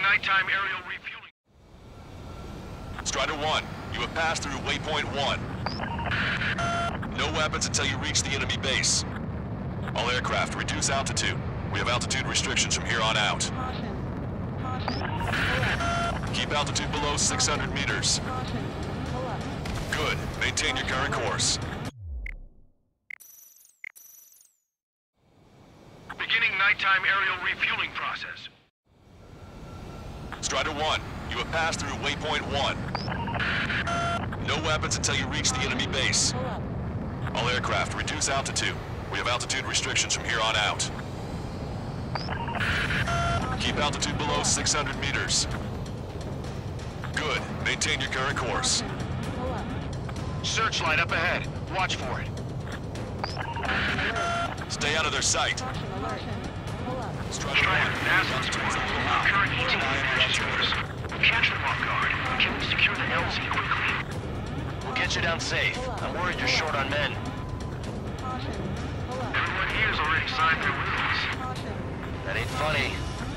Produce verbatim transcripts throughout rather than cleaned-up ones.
nighttime aerial refueling. Strider one, you have passed through waypoint one. No weapons until you reach the enemy base. All aircraft, reduce altitude. We have altitude restrictions from here on out. Keep altitude below six hundred meters. Good. Maintain your current course. Beginning nighttime aerial refueling process. Strider one, you have passed through waypoint one. No weapons until you reach the enemy base. All aircraft, reduce altitude. We have altitude restrictions from here on out. Keep altitude below six hundred meters. Good. Maintain your current course. Searchlight up ahead. Watch for it. Stay out of their sight. Strider, Nasl's current E T A is yours. Catch them off guard. Can we secure the L Z quickly? We'll get you down safe. I'm worried you're short on men. Everyone here's already signed their wills. That ain't funny.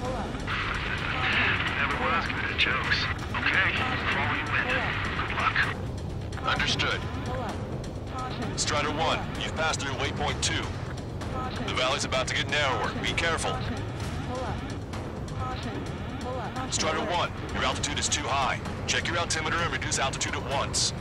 Never was good at jokes. Okay, follow you in. Good luck. Understood. Strider one, you've passed through waypoint two. The valley's about to get narrower. Be careful. Strider one, your altitude is too high. Check your altimeter and reduce altitude at once.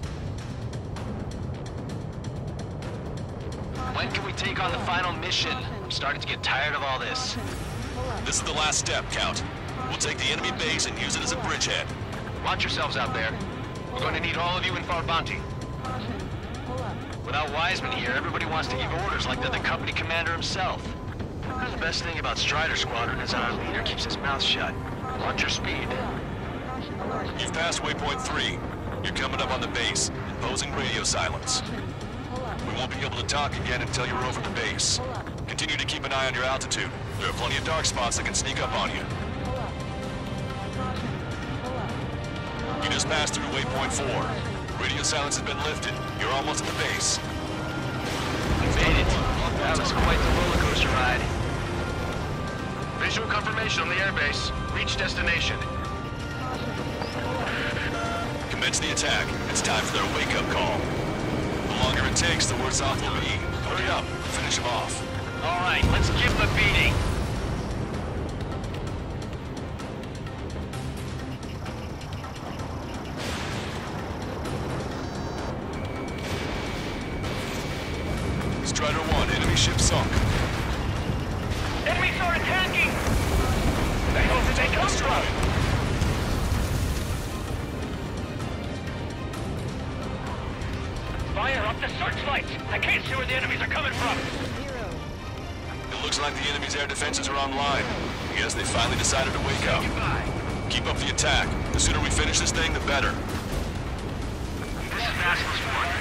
When can we take on the final mission? I'm starting to get tired of all this. This is the last step, Count. We'll take the enemy base and use it as a bridgehead. Watch yourselves out there. We're going to need all of you in Farbanti. Without Wiseman here, everybody wants to give orders like they're the company commander himself. The best thing about Strider Squadron is our leader keeps his mouth shut. Watch your speed. You've passed waypoint three. You're coming up on the base, imposing radio silence. We won't be able to talk again until you're over the base. Continue to keep an eye on your altitude. There are plenty of dark spots that can sneak up on you. You just passed through waypoint four. Radio silence has been lifted. You're almost at the base. We made it. That was quite the roller coaster ride. Visual confirmation on the airbase. Reach destination. Commence the attack. It's time for their wake-up call. The longer it takes, the worse off we'll be. Hurry up. Finish them off. All right, let's give them a beating. Strider one, enemy ship sunk. Enemies are attacking! The hell did they come from? Fire up the searchlights! I can't see where the enemies are coming from! It looks like the enemy's air defenses are online. I guess they finally decided to wake up. Keep up the attack. The sooner we finish this thing, the better. This is Nasl's one.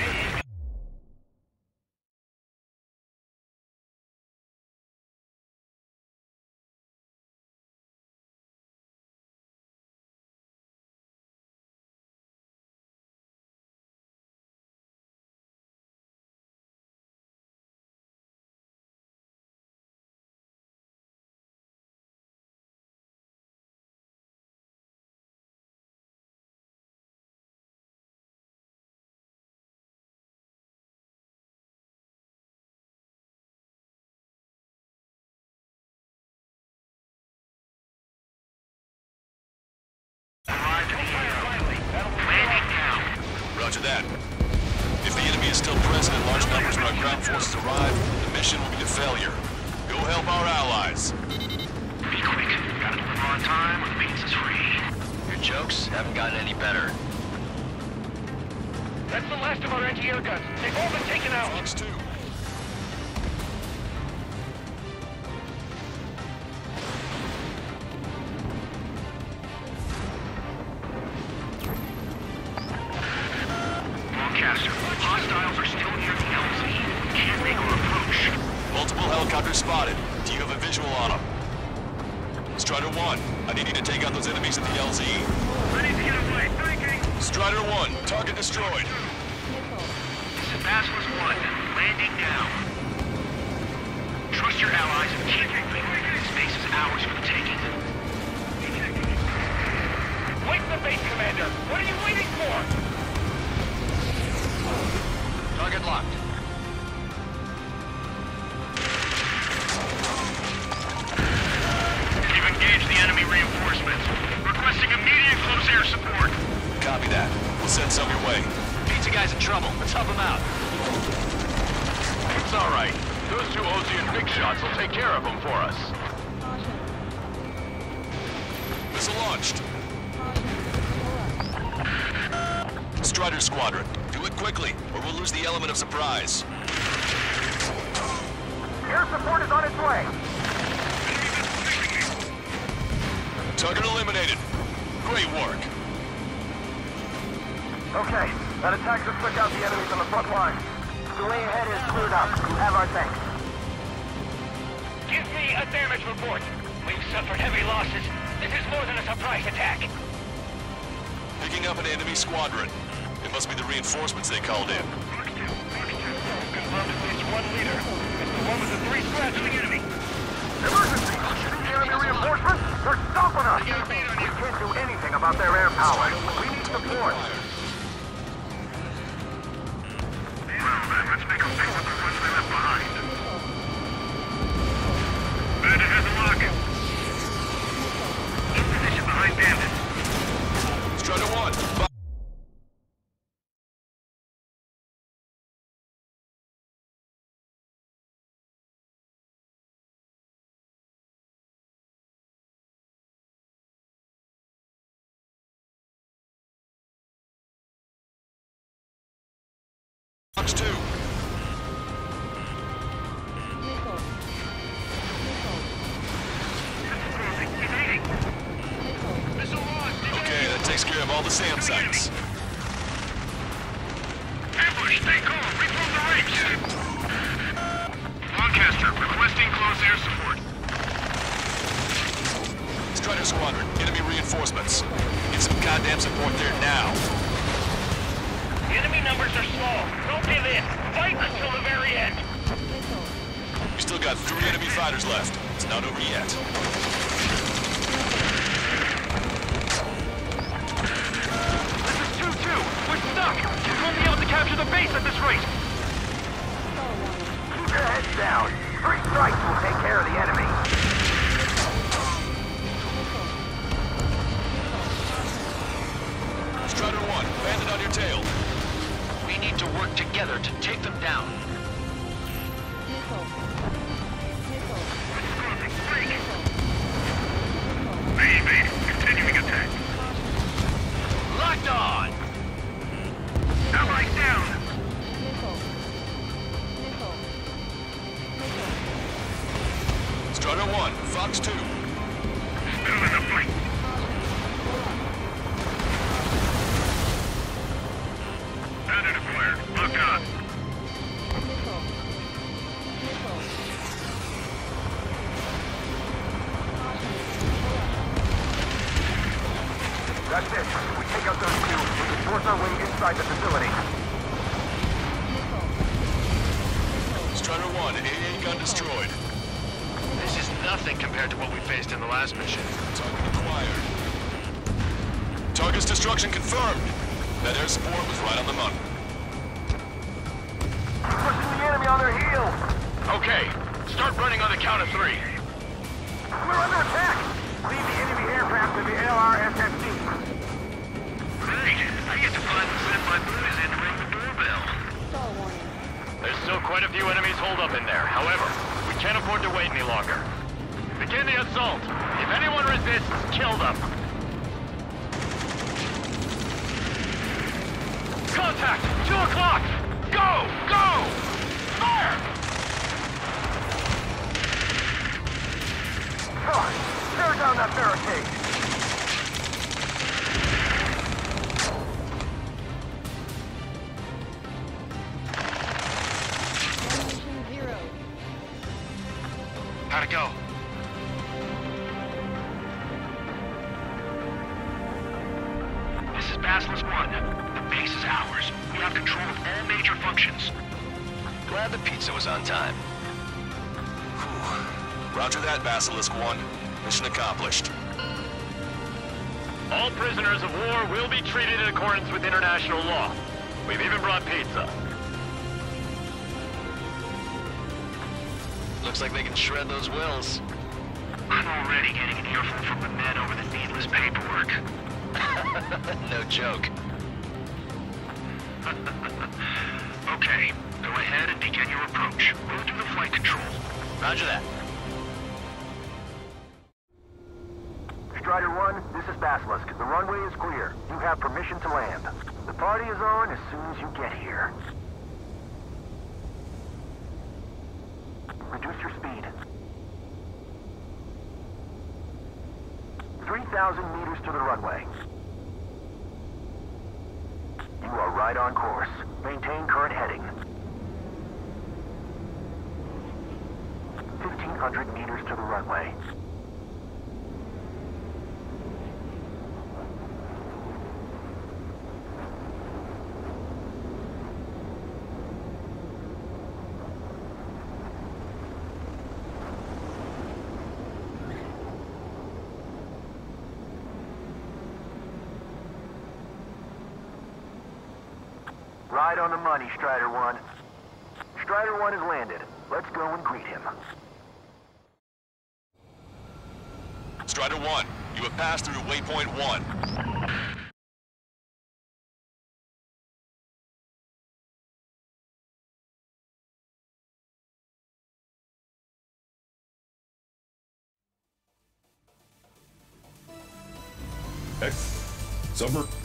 Roger that. If the enemy is still present in large numbers when our ground forces arrive, the mission will be a failure. Go help our allies. Be quick. Gotta deliver on time or the pizza's free. Your jokes haven't gotten any better. That's the last of our anti-air guns. They've all been taken out. Fox two. Lancaster, hostiles are still near the L Z. Can't make our approach. Multiple helicopters spotted. Do you have a visual on them? Strider one, I need you to take out those enemies at the L Z. Ready to get away. Thinking. Strider one, target destroyed. This is Basilisk one. Landing now. Trust your allies and keep moving. Space is ours for the taking. reinforcements. Requesting immediate close air support. Copy that. We'll send some your way. Pizza guy's in trouble. Let's help him out. It's all right. Those two O Z and Big Shots will take care of them for us. Missile launched. Strider Squadron, do it quickly, or we'll lose the element of surprise. Air support is on its way. Target eliminated. Great work. Okay, that attack should took out the enemies on the front line. The way ahead is cleared up. You have our thanks. Give me a damage report. We've suffered heavy losses. This is more than a surprise attack. Picking up an enemy squadron. It must be the reinforcements they called in. Confirmed at least one leader. It's the one with the three squads of the enemy. Emergency! The enemy reinforcements? They're stopping us! We can't do anything about their air power. We need support. Well then, let's make them pay for the ones they left behind. Bandit has a lock. In position behind Bandit. Strider one. Fox two. Okay, that takes care of all the SAM sites. Ambush, stay calm. Reform the ranks. Lancaster, requesting close air support. Strider Squadron, enemy reinforcements. Get some goddamn support there now. The enemy numbers are small. Don't give in. Fight until the very end. We still got three enemy fighters left. It's not over yet. This is two two. We're stuck. You won't be able to capture the base at this rate. Keep your heads down. Three strikes will take care of the enemy. Strider one, Bandit on your tail. We need to work together to take them down. Evade. Continuing attack. Locked on! Allies down. Strider one, Fox two. Still in the fight. Bandit acquired. Lock on. That's it. We take out those two. We can force our way inside the facility. Strider one, A A gun destroyed. This is nothing compared to what we faced in the last mission. Target acquired. Target's destruction confirmed. That air support was right on the money. Pushing the enemy on their heels. Okay, start running on the count of three. We're under attack. Lead the enemy aircraft to the L R S S D. Great. I get to finally send my boys in to ring the doorbell. There's still quite a few enemies holed up in there. However, we can't afford to wait any longer. Begin the assault. If anyone resists, kill them. Contact! Two o'clock! Go! Go! Fire! God, tear down that barricade. How'd it go? This is Basilisk one. The base is ours. We have control of all major functions. Glad the pizza was on time. Roger that, Basilisk one. Mission accomplished. All prisoners of war will be treated in accordance with international law. We've even brought pizza. Looks like they can shred those wills. I'm already getting an Earful from the men over the needless paperwork. No joke. Okay, go ahead and begin your approach. We'll do the flight control. Roger that. Strider one, this is Basilisk. The runway is clear. You have permission to land. The party is on as soon as you get here. Reduce your speed. three thousand meters to the runway. You are right on course. Maintain current heading. fifteen hundred meters to the runway. Right on the money, Strider one. Strider one has landed. Let's go and greet him. Strider one, you have passed through waypoint one. Hey, Summer.